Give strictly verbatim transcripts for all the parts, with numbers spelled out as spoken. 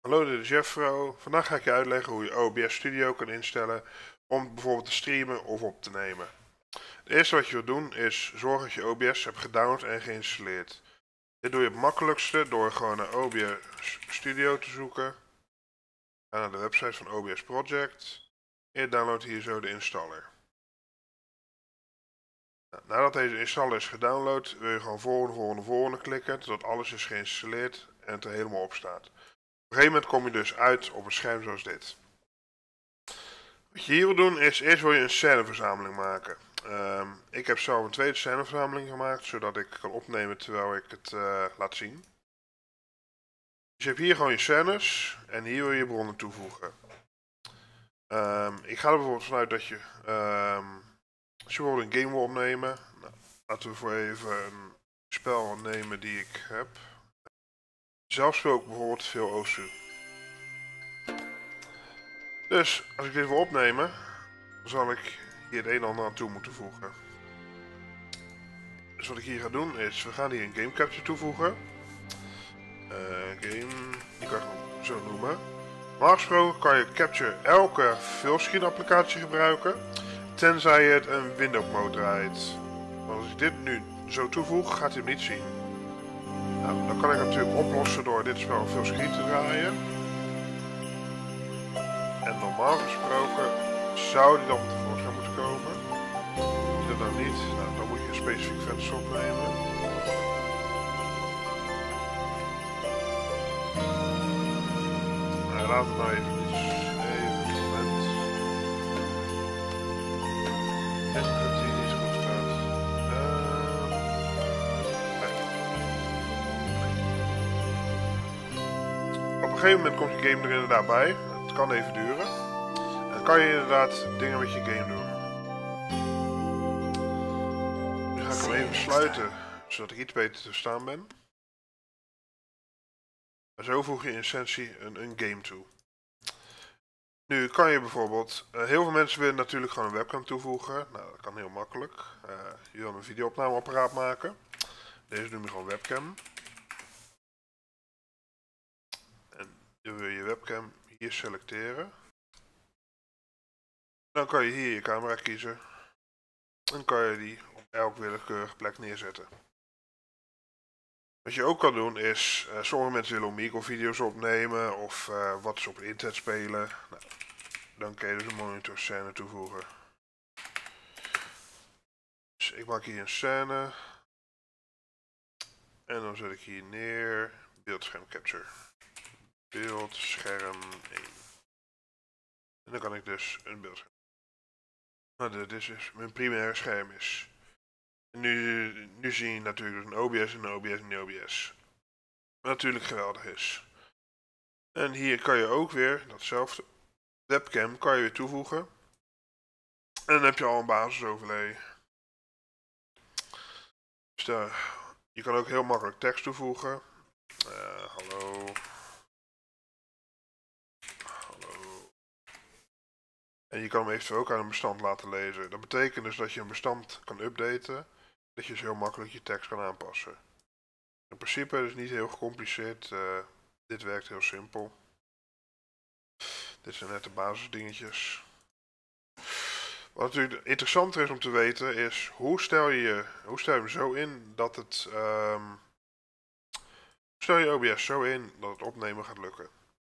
Hallo, dit is Jeffro. Vandaag ga ik je uitleggen hoe je O B S Studio kan instellen om bijvoorbeeld te streamen of op te nemen. Het eerste wat je wilt doen is zorgen dat je O B S hebt gedownload en geïnstalleerd. Dit doe je het makkelijkste door gewoon naar O B S Studio te zoeken. Ga naar de website van O B S Project. En je downloadt hier zo de installer. Nou, nadat deze installer is gedownload wil je gewoon volgende, volgende, volgende klikken totdat alles is geïnstalleerd en het er helemaal op staat. Op een gegeven moment kom je dus uit op een scherm zoals dit. Wat je hier wil doen is, eerst wil je een sceneverzameling maken. Um, ik heb zelf een tweede sceneverzameling gemaakt, zodat ik kan opnemen terwijl ik het uh, laat zien. Dus je hebt hier gewoon je scènes en hier wil je bronnen toevoegen. Um, ik ga er bijvoorbeeld vanuit dat je, um, als je bijvoorbeeld een game wil opnemen, nou, laten we voor even een spel nemen die ik heb. Zelf speel ik bijvoorbeeld veel Osu. Dus als ik dit wil opnemen, dan zal ik hier het een en ander aan toe moeten voegen. Dus wat ik hier ga doen is, we gaan hier een game capture toevoegen. Uh, game, die kan ik gewoon zo noemen. Normaal gesproken kan je capture elke fullscreen applicatie gebruiken, tenzij het een window mode draait. Maar als ik dit nu zo toevoeg, gaat hij hem niet zien. Nou, dan kan ik natuurlijk oplossen door dit spel fullscreen te draaien. En normaal gesproken zou die dan tevoorschijn moeten komen. Doet dat dan niet, nou, dan moet je een specifiek venster opnemen. Nou, laat het nou even iets. Even een moment. Ik denk dat die niet goed gaat. Uh, nee. Op een gegeven moment komt je game er inderdaad bij. Het kan even duren. En dan kan je inderdaad dingen met je game doen. Nu ga ik hem even sluiten, zodat ik iets beter te staan ben. En zo voeg je in essentie een, een game toe. Nu kan je bijvoorbeeld, uh, heel veel mensen willen natuurlijk gewoon een webcam toevoegen. Nou, dat kan heel makkelijk. Uh, je wil een videoopnameapparaat maken. Deze noem je gewoon webcam. En dan wil je je webcam hier selecteren. Dan kan je hier je camera kiezen. Dan kan je die op elk willekeurige plek neerzetten. Wat je ook kan doen is, uh, sommige mensen willen Omegle video's opnemen of uh, wat ze op het internet spelen. Nou, dan kun je dus een monitor scène toevoegen. Dus ik maak hier een scène. En dan zet ik hier neer beeldscherm capture. Beeldscherm één. En dan kan ik dus een beeldscherm. Nou, dit is dus mijn primaire scherm is. En nu, nu zie je natuurlijk een O B S en een O B S en een O B S. Wat natuurlijk geweldig is. En hier kan je ook weer datzelfde webcam kan je weer toevoegen. En dan heb je al een basisoverlay. Dus daar, je kan ook heel makkelijk tekst toevoegen. Uh, hallo. Hallo. En je kan hem eventueel ook aan een bestand laten lezen. Dat betekent dus dat je een bestand kan updaten. Dat je dus heel makkelijk je tekst kan aanpassen. In principe is het niet heel gecompliceerd. Uh, dit werkt heel simpel. Dit zijn net de basisdingetjes. Wat natuurlijk interessanter is om te weten is hoe stel je, hoe stel je hem zo in dat het, um, stel je O B S zo in dat het opnemen gaat lukken.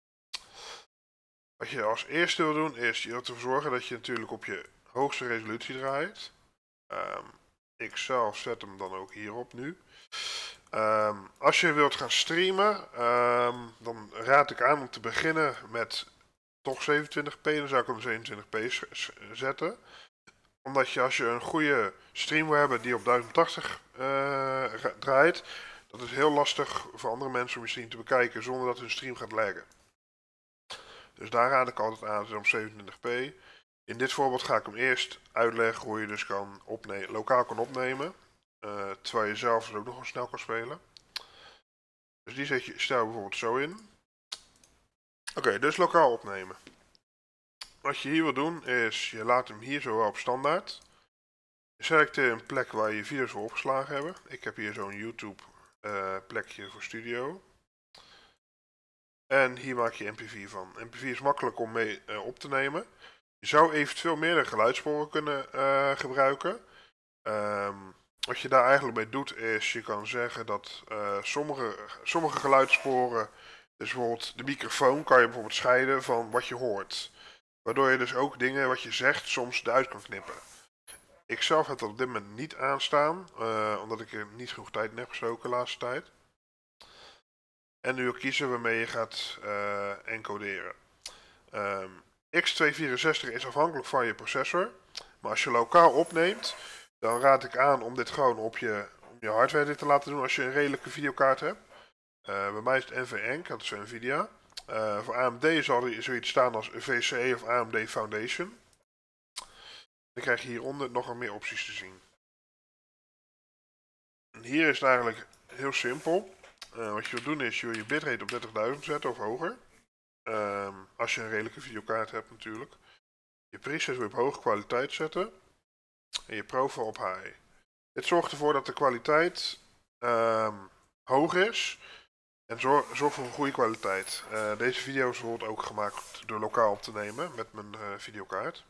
Wat je als eerste wil doen is je ervoor zorgen dat je natuurlijk op je hoogste resolutie draait. Um, ik zelf zet hem dan ook hierop nu. Um, als je wilt gaan streamen, um, dan raad ik aan om te beginnen met toch zevenentwintig p. Dan zou ik hem zevenentwintig p zetten. Omdat je als je een goede stream wil hebben die op duizend tachtig uh, draait, dat is heel lastig voor andere mensen om je stream te bekijken zonder dat hun stream gaat laggen. Dus daar raad ik altijd aan om zevenentwintig p. In dit voorbeeld ga ik hem eerst uitleggen hoe je dus kan lokaal kan opnemen. Uh, terwijl je zelf dus ook nog wel snel kan spelen. Dus die zet je, stel je bijvoorbeeld zo in. Oké, okay, dus lokaal opnemen. Wat je hier wil doen is, je laat hem hier zo wel op standaard. Je selecteert een plek waar je je video's voor opgeslagen hebben. Ik heb hier zo'n YouTube uh, plekje voor studio. En hier maak je M P vier van. M P vier is makkelijk om mee uh, op te nemen. Je zou eventueel meerdere geluidssporen kunnen uh, gebruiken. Um, wat je daar eigenlijk mee doet is, je kan zeggen dat uh, sommige, sommige geluidssporen, dus bijvoorbeeld de microfoon, kan je bijvoorbeeld scheiden van wat je hoort. Waardoor je dus ook dingen wat je zegt soms eruit kan knippen. Ik zelf heb dat op dit moment niet aanstaan, uh, omdat ik er niet genoeg tijd in heb gestoken de laatste tijd. En nu ook kiezen waarmee je gaat uh, encoderen. Um, X tweehonderdvierenzestig is afhankelijk van je processor. Maar als je lokaal opneemt, dan raad ik aan om dit gewoon op je, op je hardware dit te laten doen als je een redelijke videokaart hebt. Uh, bij mij is het N V Enc, dat is Nvidia. Uh, voor A M D zal er zoiets staan als V C E of A M D Foundation. Dan krijg je hieronder nog wat meer opties te zien. En hier is het eigenlijk heel simpel. Uh, wat je wil doen is je, wil je bitrate op dertigduizend zetten of hoger. Um, als je een redelijke videokaart hebt natuurlijk. Je preset wil je op hoge kwaliteit zetten. En je profile op high. Dit zorgt ervoor dat de kwaliteit um, hoog is. En zorg, zorg voor een goede kwaliteit. Uh, deze video is bijvoorbeeld ook gemaakt door lokaal op te nemen met mijn uh, videokaart.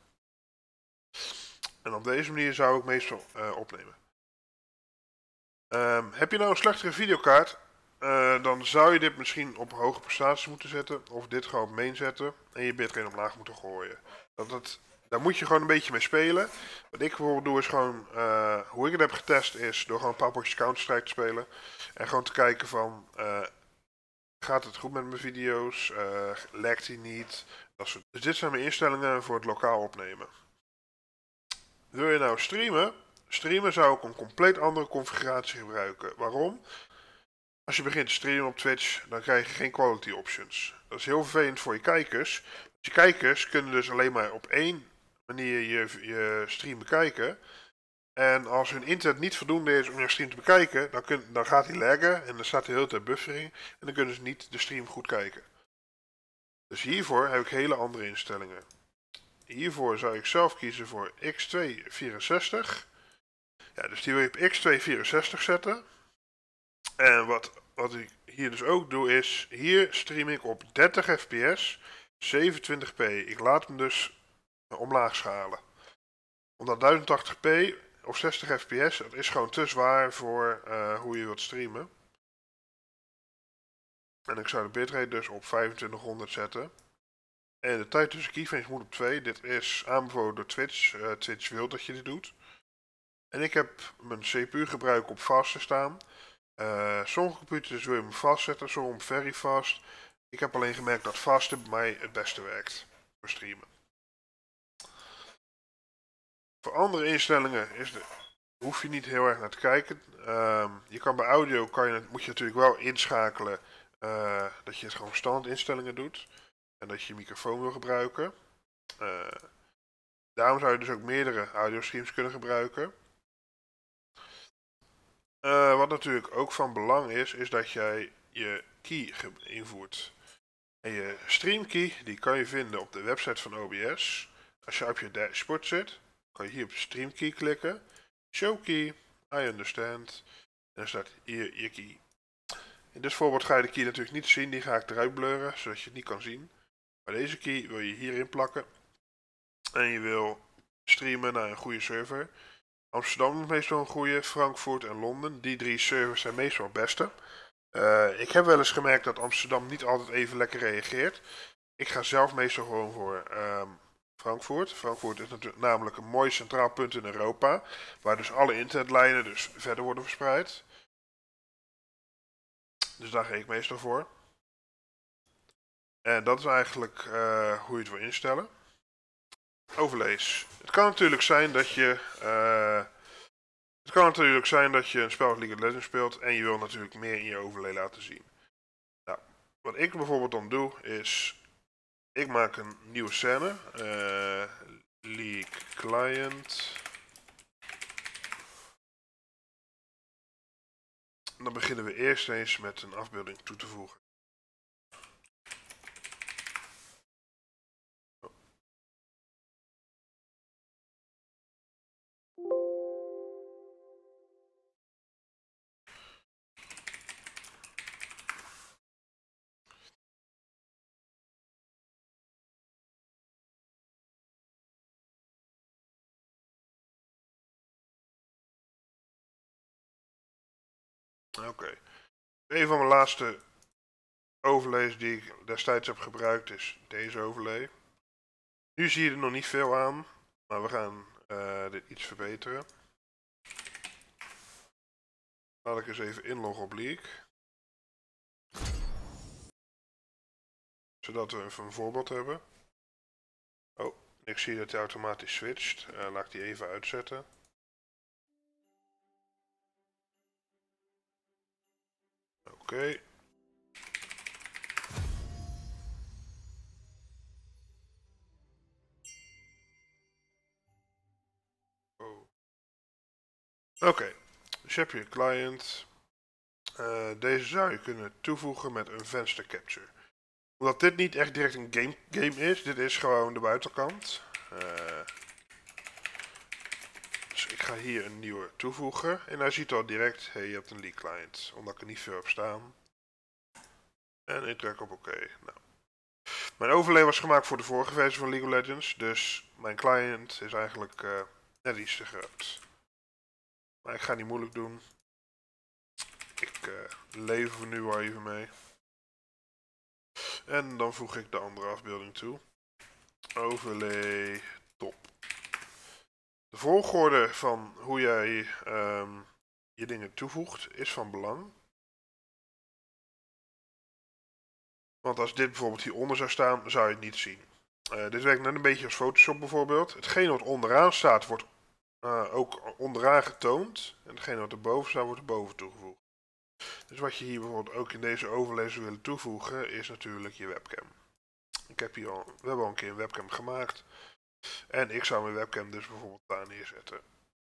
En op deze manier zou ik meestal uh, opnemen. Um, heb je nou een slechtere videokaart, uh, dan zou je dit misschien op hoge prestatie moeten zetten. Of dit gewoon op main zetten en je bitrate omlaag moeten gooien. Dat het, daar moet je gewoon een beetje mee spelen. Wat ik bijvoorbeeld doe is gewoon, uh, hoe ik het heb getest is door gewoon een paar potjes Counter-Strike te spelen. En gewoon te kijken van, uh, gaat het goed met mijn video's, uh, lekt hij niet. Dat soort. Dus dit zijn mijn instellingen voor het lokaal opnemen. Wil je nou streamen? Streamen zou ik een compleet andere configuratie gebruiken. Waarom? Als je begint te streamen op Twitch, dan krijg je geen quality options. Dat is heel vervelend voor je kijkers. Je kijkers kunnen dus alleen maar op één manier je, je stream bekijken. En als hun internet niet voldoende is om je stream te bekijken, dan, kun, dan gaat hij laggen en dan staat de hele tijd buffering. En dan kunnen ze niet de stream goed kijken. Dus hiervoor heb ik hele andere instellingen. Hiervoor zou ik zelf kiezen voor X tweehonderdvierenzestig. Ja, dus die wil je op X tweehonderdvierenzestig zetten. En wat, wat ik hier dus ook doe is, hier stream ik op dertig F P S, zevenentwintig p. Ik laat hem dus omlaag schalen. Omdat duizend tachtig p of zestig F P S, dat is gewoon te zwaar voor uh, hoe je wilt streamen. En ik zou de bitrate dus op vijfentwintighonderd zetten. En de tijd tussen keyframes moet op twee. Dit is aanbevolen door Twitch. Uh, Twitch wil dat je dit doet. En ik heb mijn C P U gebruik op fast staan. Uh, sommige computers wil je hem fast zetten, sommige op very fast. Ik heb alleen gemerkt dat fast bij mij het beste werkt voor streamen. Voor andere instellingen is de, hoef je niet heel erg naar te kijken. Uh, je kan bij audio kan je, moet je natuurlijk wel inschakelen uh, dat je het gewoon standaard instellingen doet. En dat je je microfoon wil gebruiken. Uh, daarom zou je dus ook meerdere audiostreams kunnen gebruiken. Uh, wat natuurlijk ook van belang is, is dat jij je key invoert. En je streamkey, die kan je vinden op de website van O B S. Als je op je dashboard zit, kan je hier op streamkey klikken. Show key, I understand. En dan staat hier je key. In dit voorbeeld ga je de key natuurlijk niet zien, die ga ik eruit blurren, zodat je het niet kan zien. Maar deze key wil je hierin plakken. En je wil streamen naar een goede server. Amsterdam is meestal een goede, Frankfurt en Londen. Die drie servers zijn meestal het beste. Uh, ik heb wel eens gemerkt dat Amsterdam niet altijd even lekker reageert. Ik ga zelf meestal gewoon voor um, Frankfurt. Frankfurt is natuurlijk namelijk een mooi centraal punt in Europa. Waar dus alle internetlijnen dus verder worden verspreid. Dus daar ga ik meestal voor. En dat is eigenlijk uh, hoe je het wil instellen. Overlees. Het kan natuurlijk zijn dat je... Uh, Het kan natuurlijk zijn dat je een spel als League of Legends speelt en je wil natuurlijk meer in je overlay laten zien. Nou, wat ik bijvoorbeeld dan doe is, ik maak een nieuwe scène, uh, League Client. En dan beginnen we eerst eens met een afbeelding toe te voegen. Oké. Okay. Een van mijn laatste overlays die ik destijds heb gebruikt is deze overlay. Nu zie je er nog niet veel aan, maar we gaan uh, dit iets verbeteren. Laat ik eens even inloggen op Leak. Zodat we even een voorbeeld hebben. Oh, ik zie dat hij automatisch switcht. Uh, laat ik die even uitzetten. Oké. Okay. Oh. Oké, okay. Dus heb je een client. Uh, deze zou je kunnen toevoegen met een venster capture. Omdat dit niet echt direct een game, game is, dit is gewoon de buitenkant. Uh, dus ik ga hier een nieuwe toevoegen. En hij ziet al direct, hey, je hebt een Leak client. Omdat ik er niet veel heb staan. En ik druk op oké. Okay. Nou. Mijn overlay was gemaakt voor de vorige versie van League of Legends. Dus mijn client is eigenlijk uh, net iets te groot. Maar ik ga niet moeilijk doen. Ik uh, lever nu wel even mee. En dan voeg ik de andere afbeelding toe. Overlay top. De volgorde van hoe jij um, je dingen toevoegt is van belang. Want als dit bijvoorbeeld hieronder zou staan, zou je het niet zien. Uh, dit werkt net een beetje als Photoshop bijvoorbeeld. Hetgene wat onderaan staat, wordt uh, ook onderaan getoond. En hetgene wat erboven staat, wordt erboven toegevoegd. Dus wat je hier bijvoorbeeld ook in deze overlay zou willen toevoegen, is natuurlijk je webcam. Ik heb hier al, we hebben al een keer een webcam gemaakt. En ik zou mijn webcam dus bijvoorbeeld daar neerzetten.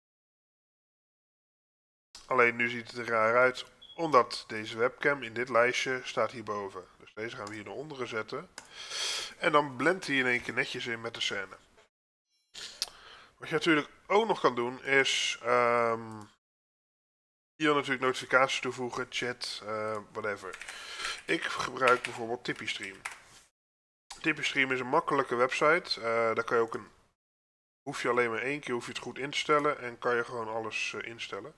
Alleen nu ziet het er raar uit, omdat deze webcam in dit lijstje staat hierboven. Dus deze gaan we hier naar onderen zetten. En dan blendt hij in één keer netjes in met de scène. Wat je natuurlijk ook nog kan doen is um, hier natuurlijk notificaties toevoegen, chat, uh, whatever. Ik gebruik bijvoorbeeld TipeeeStream. TipeeeStream is een makkelijke website. Uh, daar kan je ook een, hoef je alleen maar één keer hoef je het goed in te stellen en kan je gewoon alles uh, instellen.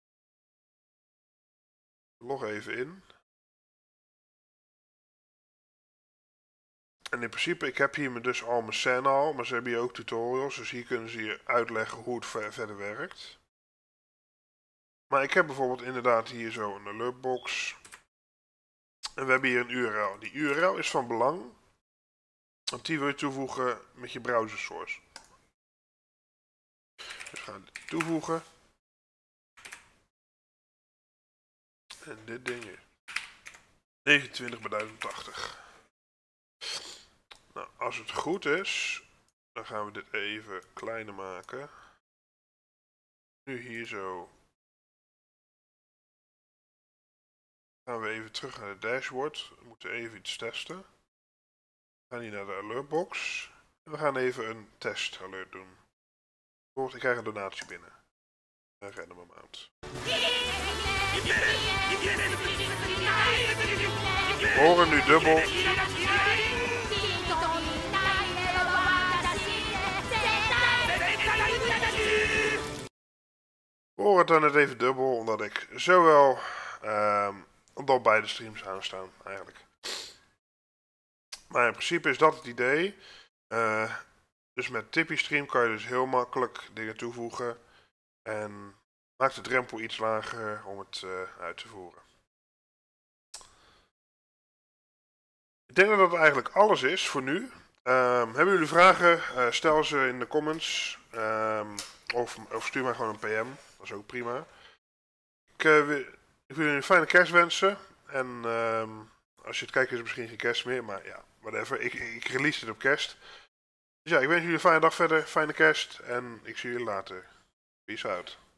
Log even in. En in principe, ik heb hier dus al mijn scène al, maar ze hebben hier ook tutorials, dus hier kunnen ze je uitleggen hoe het ver verder werkt. Maar ik heb bijvoorbeeld inderdaad hier zo een alertbox. En we hebben hier een U R L. Die U R L is van belang, want die wil je toevoegen met je browser source. Dus we gaan dit toevoegen. En dit ding is negenentwintig bij duizend tachtig. Nou, als het goed is, dan gaan we dit even kleiner maken. Nu hier zo. Gaan we even terug naar het dashboard. We moeten even iets testen. We gaan hier naar de alertbox. En we gaan even een test alert doen. Bijvoorbeeld, ik krijg een donatie binnen. Een random amount. We horen nu dubbel. We horen het dan net even dubbel, omdat ik zowel um, omdat beide streams aanstaan eigenlijk. Maar in principe is dat het idee. Uh, dus met TipeeeStream kan je dus heel makkelijk dingen toevoegen. En maakt de drempel iets lager om het uh, uit te voeren. Ik denk dat dat eigenlijk alles is voor nu. Um, hebben jullie vragen? Uh, stel ze in de comments. Um, of, of stuur mij gewoon een P M. Dat is ook prima. Ik, uh, wil, ik wil jullie een fijne kerst wensen. En um, als je het kijkt is het misschien geen kerst meer. Maar ja, whatever. Ik, ik release dit op kerst. Dus ja, ik wens jullie een fijne dag verder. Fijne kerst. En ik zie jullie later. Peace out.